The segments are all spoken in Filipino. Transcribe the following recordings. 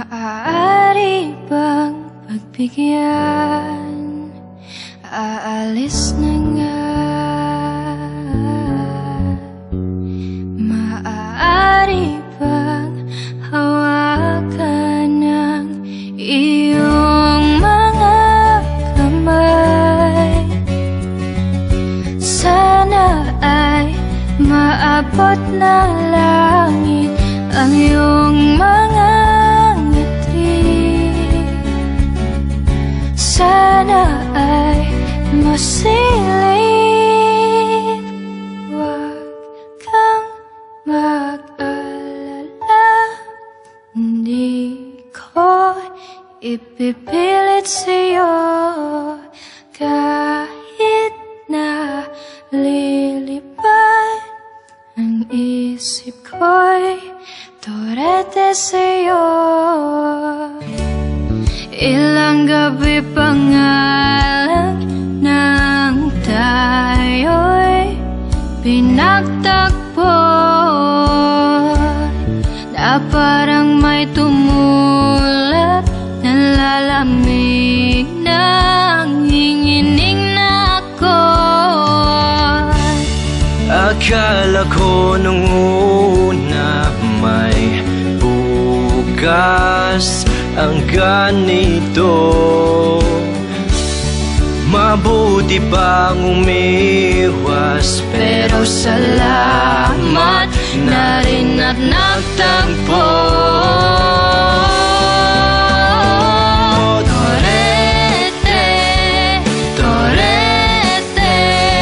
Maaari bang pagbigyan? Aalis na nga. Maaari bang hawakan ng iyong mga kamay? Sana ay maabot na langit ang iyong mga ngiti. Sana ay masilip. Huwag kang mag-alala, hindi ko ipipilit sa'yo. Kahit na lilipad ang isip ko'y torete sa'yo. Ilang gabi pa nga lang nang tayo'y pinagtagpo, na parang may tumulak na lalamig ng hingining na ako. Akala ko nung una may bukas ang ganito. Mabuti pang umiwas, pero salamat na rin at nagtagpo. Torete, torete,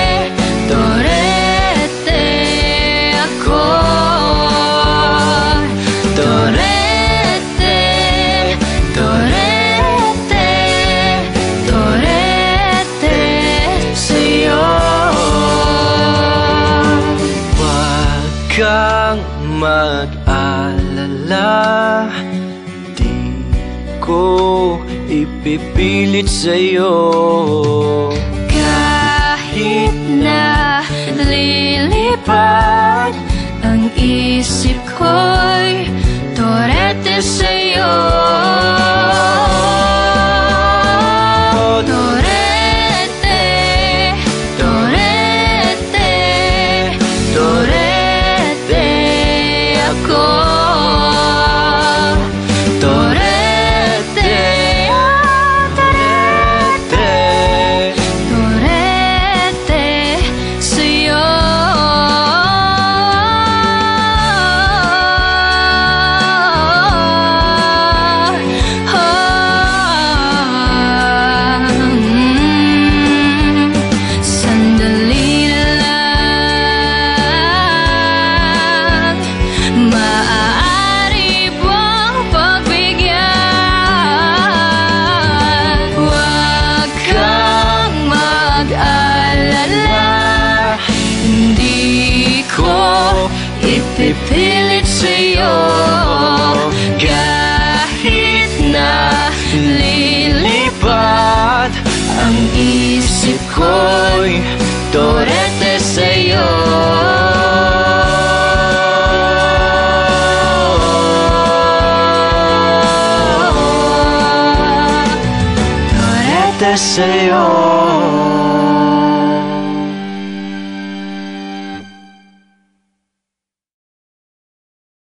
torete ako. Torete, torete, torete sa'yo. Huwag kang mag-alala, di ko ipipilit sa'yo. Kahit na lilipad ang isip ko'y torete sa'yo. Torete, torete, torete ako. Torete, torete, torete sa'yo. Sandali na lang, maaari bang pagbigyan? Huwag kang mag-alala, hindi ko ipipilit sa'yo. Kahit na lilipad ang isip ko'y torete sa'yo. Torete sa'yo.